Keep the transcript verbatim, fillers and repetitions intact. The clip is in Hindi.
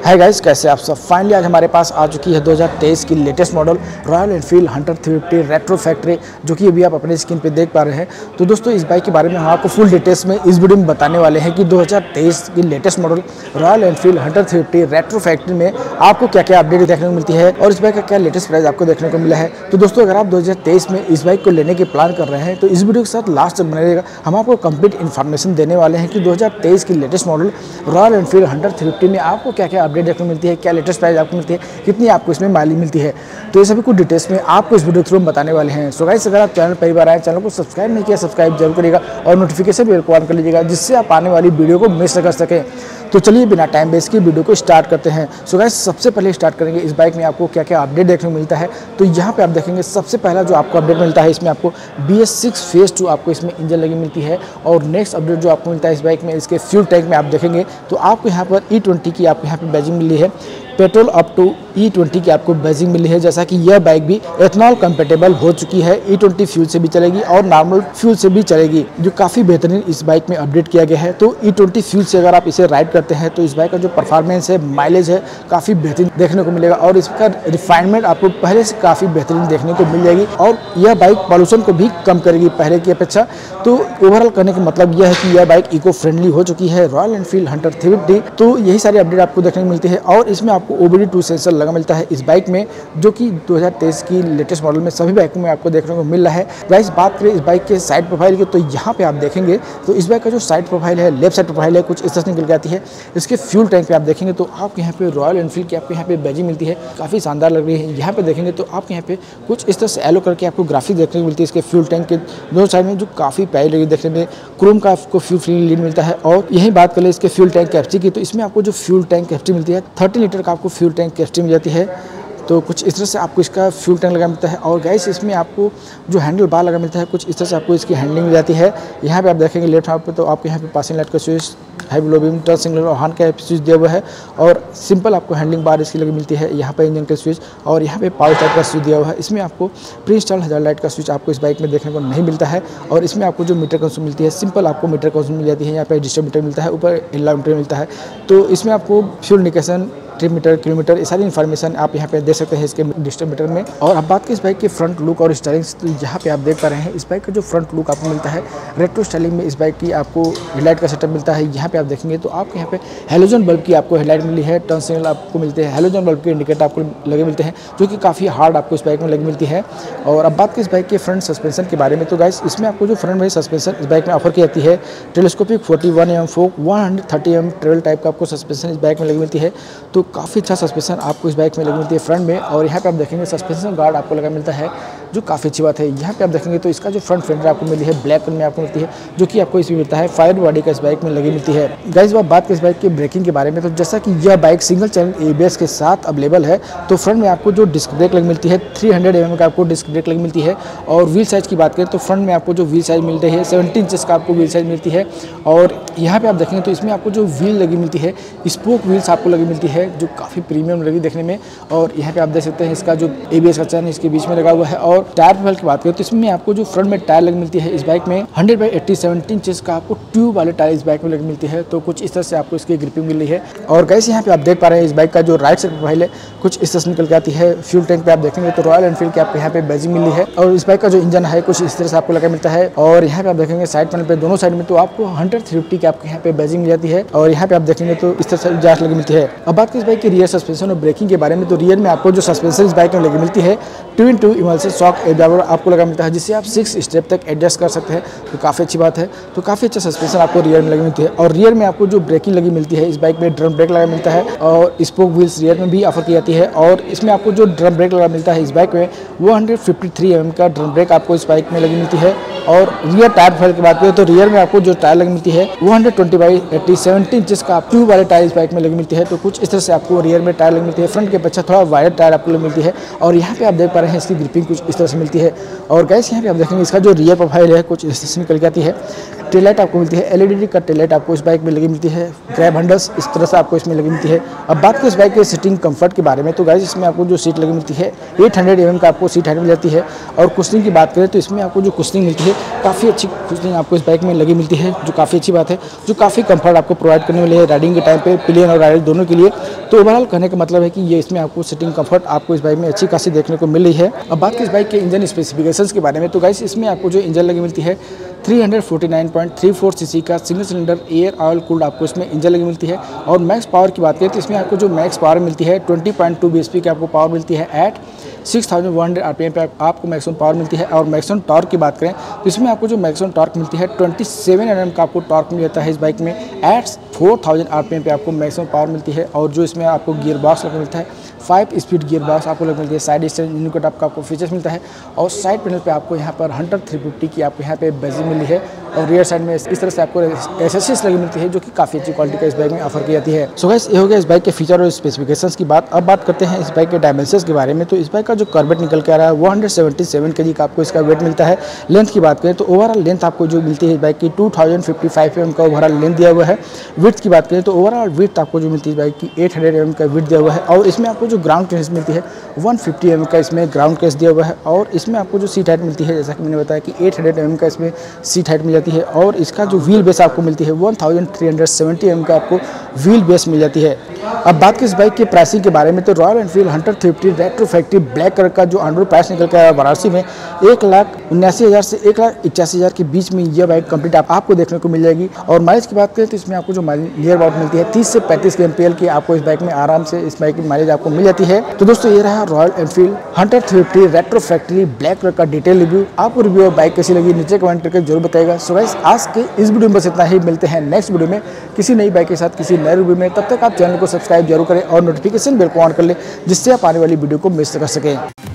हाय गाइस, कैसे आप सब। फाइनली आज हमारे पास आ चुकी है दो हज़ार तेईस की latest model Royal Enfield Hunter three fifty retro factory, जो कि अभी आप अपने स्क्रीन पे देख पा रहे हैं। तो दोस्तों, इस बाइक के बारे में हम आपको फुल डिटेल्स में इस वीडियो में बताने वाले हैं कि दो हज़ार तेईस की latest model Royal Enfield Hunter three fifty retro factory में आपको क्या क्या अपडेट देखने को मिलती है और इस बाइक का क्या लेटेस्ट प्राइस आपको देखने को मिला है। तो दोस्तों, अगर आप दो हज़ार तेईस में इस बाइक को लेने की प्लान कर रहे हैं तो इस वीडियो के साथ लास्ट तक बने रहिएगा। हम आपको कंप्लीट इन्फॉर्मेशन देने वाले हैं कि दो हज़ार तेईस की latest model Royal Enfield Hunter three fifty में आपको क्या क्या अपडेट देखने को मिलती है, क्या लेटेस्ट प्राइस आपको मिलती है, कितनी आपको इसमें माइलेज मिलती है। तो ये सभी कुछ डिटेल्स में आपको इस वीडियो के थ्रू बताने वाले हैं। सो गाइस, अगर आप चैनल पहली बार आए, चैनल को सब्सक्राइब नहीं किया, सब्सक्राइब जरूर करिएगा और नोटिफिकेशन बेल को ऑन कर लीजिएगा, जिससे आप आने वाली वीडियो को मिस न कर सकें। तो चलिए बिना टाइम वेस्ट की वीडियो को स्टार्ट करते हैं। सो गाइस, सबसे पहले स्टार्ट करेंगे इस बाइक में आपको क्या क्या अपडेट देखने को मिलता है। तो यहाँ पे आप देखेंगे सबसे पहला जो आपको अपडेट मिलता है, इसमें आपको B S six phase two आपको इसमें इंजन लगी मिलती है। और नेक्स्ट अपडेट जो आपको मिलता है इस बाइक में, इसके फ्यूल टैंक में आप देखेंगे तो आपको यहाँ पर ई ट्वेंटी की आपको यहाँ पे बैजिंग मिली है, petrol up to E twenty की आपको बैजिंग मिली है। जैसा कि यह बाइक भी एथनॉल कंपेटेबल हो चुकी है, ई ट्वेंटी फ्यूल से भी चलेगी और नॉर्मल फ्यूल से भी चलेगी, जो काफ़ी बेहतरीन इस बाइक में अपडेट किया गया है। तो ई ट्वेंटी फ्यूल से अगर आप इसे राइड करते हैं तो इस बाइक का जो परफॉर्मेंस है, माइलेज है, काफ़ी बेहतरीन देखने को मिलेगा और इसका रिफाइनमेंट आपको पहले से काफ़ी बेहतरीन देखने को मिल जाएगी और यह बाइक पॉल्यूशन को भी कम करेगी पहले की अपेक्षा। तो ओवरऑल करने का मतलब यह है कि यह बाइक इको फ्रेंडली हो चुकी है, Royal Enfield Hunter three fifty. तो यही सारी अपडेट आपको देखने को मिलती है और इसमें आपको O B D two sensor लगा मिलता है इस बाइक में, जो कि दो हज़ार तेईस की लेटेस्ट मॉडल में सभी बाइकों में आपको देखने को मिल रहा है। गाइस, बात करें इस बाइक के साइड प्रोफाइल की, तो यहाँ पे आप देखेंगे तो इस बाइक का जो साइड प्रोफाइल है, लेफ्ट साइड प्रोफाइल है, कुछ इस तरह से निकल के आती है। इसके फ्यूल टैंक पे आप देखेंगे तो आपको यहाँ पे रॉयल एनफील्ड की आपको यहाँ पे बैजिंग मिलती है, काफ़ी शानदार लग रही है। यहाँ पे देखेंगे तो आपके यहाँ पे कुछ इस तरह से एलो करके आपको ग्राफिक देखने को मिलती है इसके फ्यूल टैंक के दोनों साइड में, जो काफ़ी प्यारी लगी देखने में। क्रोम का आपको फ्यूल फ्री लीड मिलता है। और यही बात करें इसके फ्यूल टैंक कैपेसिटी की, तो इसमें आपको जो फ्यूल टैंक कैपेसिटी मिलती है थर्टी लीटर का आपको फ्यूल टैंक कैपेसिटी मिल जाती है। तो कुछ इस तरह से आपको इसका फ्यूल टैंक लगा मिलता है। और गैस, इसमें आपको जो हैंडल बार लगा मिलता है, कुछ इस तरह से आपको इसकी हैंडलिंग मिल जाती है। यहाँ पे आप देखेंगे लेफ्ट हाथ पे तो आपको यहाँ पे पासिंग लाइट का switch, high low beam, turn signal और हॉर्न का स्विच दिया हुआ है और सिंपल आपको हैंडलिंग बार इसकी लगी मिलती है। यहाँ पे इंजन का स्विच और यहाँ पे पावर टाइप का स्विच दिया हुआ है। इसमें आपको प्री इंस्टॉल हज़ार लाइट का स्विच आपको इस बाइक में देखने को नहीं मिलता है। और इसमें आपको जो मीटर कंज्यूम मिलती है, सिंपल आपको मीटर कंज्यूम मिल जाती है। यहाँ पे डिजिटल मीटर मिलता है, ऊपर एनालॉग मीटर मिलता है। तो इसमें आपको fuel indication, trip meter, kilometre, ये सारी इन्फॉर्मेशन आप यहाँ पे दे सकते हैं इसके डिजिटल मीटर में। और अब बात की इस बाइक के फ्रंट लुक और स्टाइलिंग, तो यहाँ पे आप देख पा रहे हैं इस बाइक का जो फ्रंट लुक आपको मिलता है रेट्रो स्टाइलिंग में। इस बाइक की आपको हेडलाइट का सेटअप मिलता है। यहाँ पे आप देखेंगे तो आपको यहाँ पे हेलोजन बल्ब की आपको हेडलाइट मिली है, टर्न सिग्नल आपको मिलते हैं, हेलोजन बल्ब के इंडिकेटर आपको लगे मिलते हैं, जो कि काफ़ी हार्ड आपको इस बाइक में लगी मिलती है। और अब बात की इस बाइक के फ्रंट सस्पेंशन के बारे में, तो गाइस इसमें आपको जो फ्रंट में सस्पेंशन इस बाइक में ऑफर की जाती है, telescopic forty one M fork one hundred thirty M travel type का आपको सस्पेंशन इस बाइक में लगी मिलती है। तो काफ़ी अच्छा सस्पेंशन आपको इस बाइक में लगी मिलती है फ्रंट में। और यहाँ पे आप देखेंगे सस्पेंशन गार्ड आपको लगा मिलता है, जो काफ़ी अच्छी बात है। यहाँ पे आप देखेंगे तो इसका जो फ्रंट फेंडर आपको मिली है ब्लैक कलर में आपको मिलती है, जो कि आपको इसमें मिलता है फायर बॉडी का इस बाइक में लगी मिलती है। गाइस, अब बात करें इस बाइक के ब्रेकिंग के बारे में, तो जैसा कि यह bike single channel A B S के साथ अवेलेबल है, तो फ्रंट में आपको जो डिस्क ब्रेक लगी मिलती है थ्री हंड्रेड एम एम का आपको डिस्क ब्रेक लगी मिलती है। और व्हील साइज की बात करें तो फ्रंट में आपको जो व्हील साइज मिलती है सेवेंटी इंचेस का आपको व्हील साइज मिलती है। और यहाँ पे आप देखेंगे तो इसमें आपको जो व्हील लगी मिलती है, स्पोक व्हील्स आपको लगी मिलती है, जो काफ़ी प्रीमियम लगी देखने में। और यहाँ पे आप देख सकते हैं इसका जो ए बी एस का चैन इसके बीच में लगा हुआ है। और टायर प्रोफाइल की बात करें तो इसमें आपको जो फ्रंट में टायर लगी मिलती है इस बाइक में hundred by eighty seventy inches का आपको ट्यूब वाले टायर इस बाइक में लगी मिलती है। तो कुछ इस तरह से आपको इसकी ग्रिपिंग मिल रही है। और गैस, यहाँ पे आप देख पा रहे हैं इस बाइक का जो राइट साइड प्रोफाइल है, कुछ इस तरह से निकल के आती है। फ्यूल टैंक पे आप देखेंगे तो रॉयल एनफील्ड की आपको यहाँ पे बैजिंग मिली है। और इस बाइक का जो इंजन है कुछ इस तरह से आपको लगा मिलता है। और यहाँ पे आप देखेंगे साइड पैनल पे दोनों साइड में तो आपको हंड्रेड थ्री फिफ्टी की आपको यहाँ पे बैजिंग मिल जाती है। और यहाँ पे आप देखेंगे तो इस तरह से जांच लगी मिलती है। अब बात की इस बाइक की रियर सस्पेंशन और ब्रेकिंग के बारे में, तो रियर में आपको जो सस्पेंशन इस बाइक में लगी मिलती है twin tube emulsion shock absorber आपको लगा मिलता है, जिससे आप सिक्स स्टेप तक एडजस्ट कर सकते हैं। तो काफ़ी अच्छी बात है। तो काफ़ी अच्छा सस्पेंशन आपको रियर में लगी मिलती है। और रियर में आपको जो ब्रेकिंग लगी मिलती है इस बाइक में ड्रम ब्रेक लगा मिलता है और स्पोक व्हील्स रियर में भी ऑफर की जाती है। और इसमें आपको जो ड्रम ब्रेक लगा मिलता है इस बाइक में वो hundred fifty three M M का ड्रम ब्रेक आपको इस बाइक में लगी मिलती है। और रियर टायर प्रोफाइल की बात करें तो रियर में आपको जो टायर लगी मिलती है वो hundred twenty by eighty seventy inches का ट्यूब वाले टायर इस बाइक में लगी मिलती है। तो कुछ इस तरह से आपको रियर में टायर लगी मिलती है। फ्रंट के पीछे थोड़ा वाइड टायर आपको लगी मिलती है। और यहाँ पे आप देख पा रहे हैं इसकी ग्रिपिंग कुछ इस तरह से मिलती है। और गैस, यहाँ पे आप देखेंगे इसका जो रियर प्रोफाइल है कुछ इस तरह से निकल के आती है। टेल लाइट आपको मिलती है, एलईडी का टेल लाइट आपको इस बाइक में लगी मिलती है, ग्रैब हैंडल्स इस तरह से आपको इसमें लगी मिलती है। अब बात करें इस बाइक के सीटिंग कंफर्ट के बारे में, तो गाइस इसमें आपको जो सीट लगी मिलती है आठ सौ एम एम का आपको सीट हाइट मिल जाती है। और कुशनिंग की बात करें तो इसमें आपको जो कुशनिंग मिलती है काफ़ी अच्छी कुशनिंग आपको इस बाइक में लगी मिलती है, जो काफ़ी अच्छी बात है, जो काफ़ी कंफर्ट आपको प्रोवाइड करने वाली है राइडिंग के टाइम पे पिलियन और राइडर दोनों के लिए। तो ओवरऑल कहने का मतलब है कि ये इसमें आपको सीटिंग कंफर्ट आपको इस बाइक में अच्छी खासी देखने को मिल रही है। अब बात करें इस बाइक के इंजन स्पेसिफिकेशंस के बारे में, तो गाइस इसमें आपको जो इंजन लगी मिलती है तीन सौ उनचास पॉइंट तीन चार सीसी का single cylinder air oil cooled आपको इसमें इंजन लगी मिलती है। और मैक्स पावर की बात करें तो इसमें आपको जो मैक्स पावर मिलती है बीस पॉइंट टू बीएचपी की आपको पावर मिलती है एट छह हज़ार एक सौ आरपीएम पे आपको मैक्सिमम पावर मिलती है। और मैक्सिमम टॉर्क की बात करें तो इसमें आपको जो मैक्सिमम टॉर्क मिलती है सत्ताईस एनएम का आपको टॉर्क मिल जाता है इस बाइक में एट चार हज़ार आरपीएम पे आपको मैक्सिमम पावर मिलती है। और जो इसमें आपको गियर बॉक्स लगा मिलता है फाइव स्पीड गियर बॉक्स आपको लग मिलती है, साइड स्टैंड इंडिकेटर आपका आपको फीचर्स मिलता है। और साइड पैनल पे आपको यहाँ पर हंटर थ्री फिफ्टी की आपको यहाँ पे बेजिंग मिली है। और रियर साइड में इस तरह से आपको एसेसरीज लगी मिलती है, जो कि काफ़ी अच्छी क्वालिटी का इस बाइक में ऑफर की जाती है। सो गाइस ये हो गया इस बाइक के फीचर और स्पेसिफिकेशंस की बात। अब बात करते हैं इस बाइक के डायमेंशंस के बारे में। तो इस बाइक का जो कर्वेट निकल के आ रहा है वो एक सौ सतहत्तर केजी का आपको इसका वेट मिलता है। लेंथ की बात करें तो ओवरऑल लेंथ आपको जो मिलती है इस बाइक की दो हज़ार पचपन एम का ओवरऑल लेंथ दिया हुआ है। विड्थ की बात करें तो ओवरऑल विड्थ आपको जो मिलती है इस बाइक की आठ सौ एम का विड्थ दिया हुआ है। और इसमें आपको जो ग्राउंड क्लियरेंस मिलती है एक सौ पचास एम का इसमें ग्राउंड क्लियरेंस दिया हुआ है। और इसमें आपको जो सीट हाइट मिलती है जैसा कि मैंने बताया कि आठ सौ एम का इसमें सीट हाइट मिल जाती है। और इसका जो व्हील बेस आपको मिलती है तेरह सौ सत्तर एम का आपको व्हील बेस मिल जाती है। अब बात करें इस बाइक के प्राइसिंग के बारे में, तो Royal Enfield Hunter three fifty retro factory black colour का जो ऑन प्राइस निकल के आया वाराणसी में एक लाख उन्यासी हज़ार से एक लाख इक्यासी हज़ार के बीच में यह बाइक कंप्लीट आप, आपको देखने को मिल जाएगी। और माइलेज की बात करें तो इसमें आपको जो नियर अबाउट मिलती है तीस से पैंतीस एमपीएल की आपको इस बाइक में आराम से इस बाइक की माइलेज आपको मिल जाती है। तो दोस्तों ये रहा Royal Enfield Hunter three fifty retro factory black colour का डिटेल रिव्यू। आपको रिव्यू और बाइक कैसी लगी नीचे कमेंट करके जरूर बताएगा। सो गाइस आज के इस वीडियो में बस इतना ही, मिलते हैं नेक्स्ट वीडियो में किसी नई बाइक के साथ किसी नए रिव्यू में। तब तक आप चैनल को सब्सक्राइब जरूर करें और नोटिफिकेशन बेल को ऑन कर लें, जिससे आप आने वाली वीडियो को मिस कर सकें।